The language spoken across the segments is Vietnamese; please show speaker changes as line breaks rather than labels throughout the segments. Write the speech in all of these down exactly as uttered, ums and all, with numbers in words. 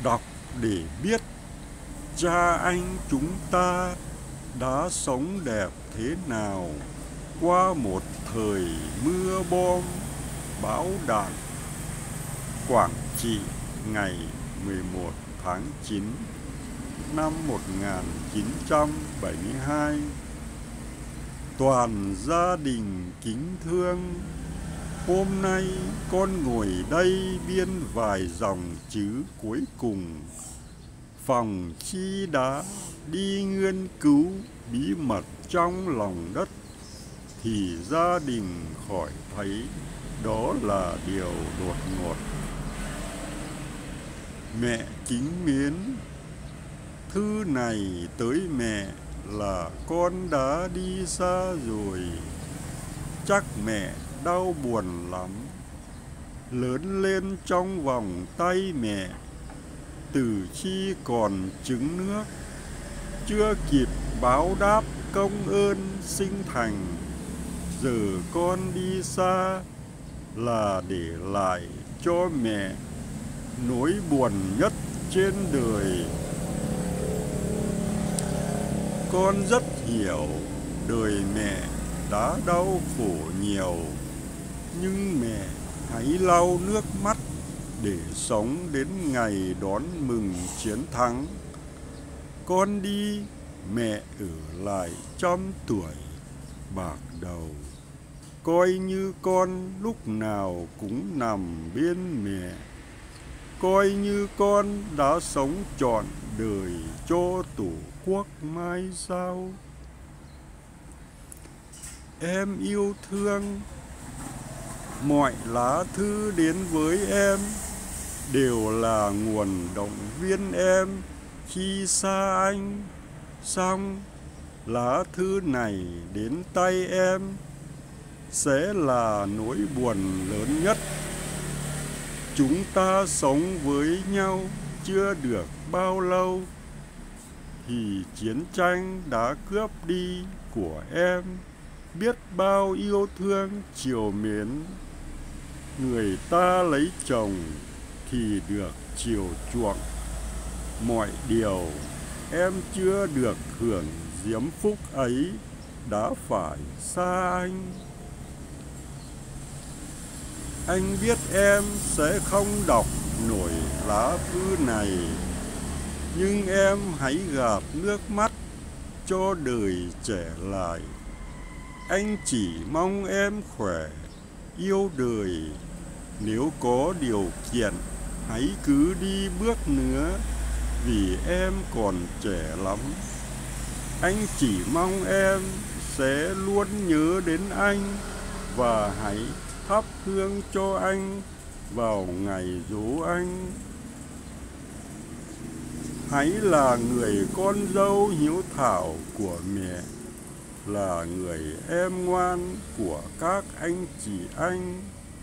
đọc để biết cha anh chúng ta đã sống đẹp thế nào qua một thời mưa bom bão đạn. Quảng Trị, ngày mười một tháng chín năm một nghìn chín trăm bảy mươi hai. Toàn gia đình kính thương, hôm nay con ngồi đây biên vài dòng chữ cuối cùng. Phòng chi đã đi nghiên cứu bí mật trong lòng đất, thì gia đình khỏi thấy đó là điều đột ngột. Mẹ kính mến, thư này tới mẹ là con đã đi xa rồi. Chắc mẹ đau buồn lắm. Lớn lên trong vòng tay mẹ, từ khi còn trứng nước, chưa kịp báo đáp công ơn sinh thành. Giờ con đi xa là để lại cho mẹ nỗi buồn nhất trên đời. Con rất hiểu đời mẹ đã đau khổ nhiều, nhưng mẹ hãy lau nước mắt để sống đến ngày đón mừng chiến thắng. Con đi, mẹ ở lại trăm tuổi bạc đầu, coi như con lúc nào cũng nằm bên mẹ, coi như con đã sống trọn đời cho Tổ quốc mai sau. Em yêu thương, mọi lá thư đến với em đều là nguồn động viên em khi xa anh. Xong lá thư này đến tay em sẽ là nỗi buồn lớn nhất. Chúng ta sống với nhau chưa được bao lâu thì chiến tranh đã cướp đi của em biết bao yêu thương chiều mến. Người ta lấy chồng thì được chiều chuộng, mọi điều em chưa được hưởng diễm phúc ấy đã phải xa anh. Anh biết em sẽ không đọc nổi lá thư này, nhưng em hãy gạt nước mắt cho đời trẻ lại. Anh chỉ mong em khỏe, yêu đời. Nếu có điều kiện, hãy cứ đi bước nữa, vì em còn trẻ lắm. Anh chỉ mong em sẽ luôn nhớ đến anh, và hãy thắp hương cho anh vào ngày dỗ anh. Hãy là người con dâu hiếu thảo của mẹ, là người em ngoan của các anh chị anh.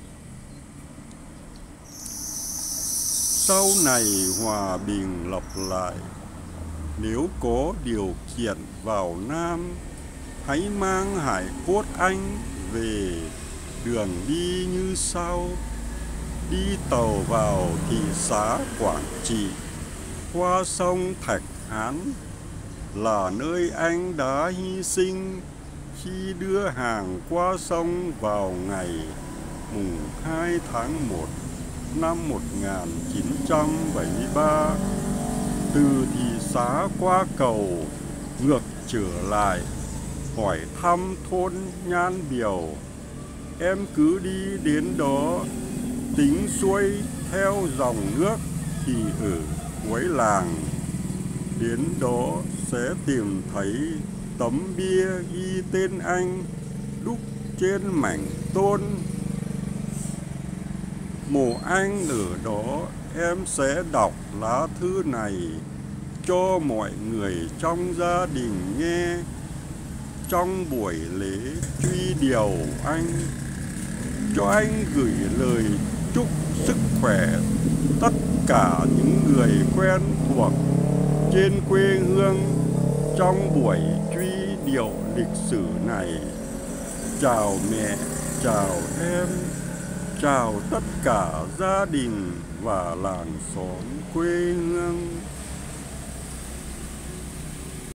Sau này hòa bình lập lại, nếu có điều kiện vào Nam, hãy mang hải cốt anh về, đường đi như sau. Đi tàu vào thị xã Quảng Trị, qua sông Thạch Hán, là nơi anh đã hy sinh khi đưa hàng qua sông vào ngày mùng hai tháng một năm một nghìn chín trăm bảy mươi ba. Từ thị xã qua cầu ngược trở lại, hỏi thăm thôn Nhan Biều. Em cứ đi đến đó, tính xuôi theo dòng nước thì ở cuối làng. Đến đó sẽ tìm thấy tấm bia ghi tên anh đúc trên mảnh tôn. Mộ anh ở đó, em sẽ đọc lá thư này cho mọi người trong gia đình nghe trong buổi lễ truy điệu anh. Cho anh gửi lời chúc sức khỏe tất cả những người quen thuộc trên quê hương trong buổi truy điệu lịch sử này. Chào mẹ, chào em, chào tất cả gia đình và làng xóm quê hương